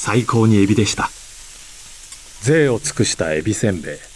最高にエビでした。 贅を尽くしたエビせんべい。